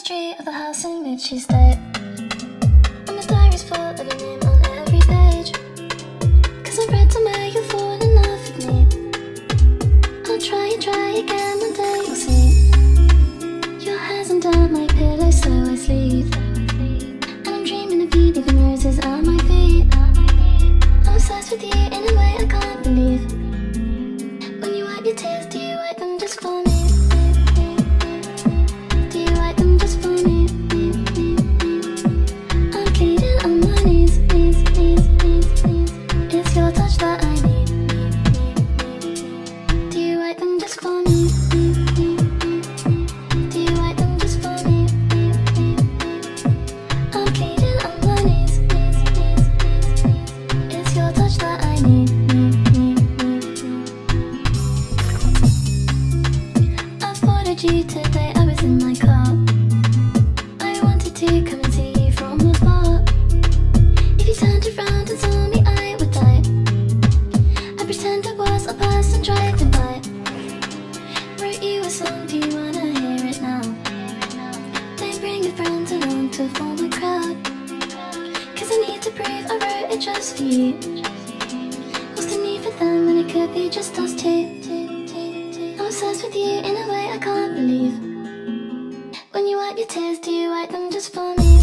street of the house in which you stay, and my diary's full of your name on every page. Cause I've read somewhere you'll fall in love with me. I'll try and try again, one day you'll see. Your hair's under my pillow so I sleep, and I'm dreaming of you leaving roses at my feet. I'm obsessed with you in a way I can't believe. When you wipe your tears, do you wipe them just for me? Do you wipe them just for me? I'm pleading on my knees, please, please, please, please. It's your touch that I need. Do you wipe them just for me? Do you wipe them just for me? I'm pleading on my knees, please, please, please, please. It's your touch that I need. I spotted you today, I was in my car. I wanted to come and see you from afar. If you turned around and saw me, I would die. I pretend I was a person driving by. Wrote you a song, do you wanna hear it now? Then bring your friends along to form a crowd. Cause I need to prove I wrote it just for you. What's the need for them when it could be just us two? I'm obsessed with you in a way I can't believe. When you wipe your tears, do you wipe them just for me?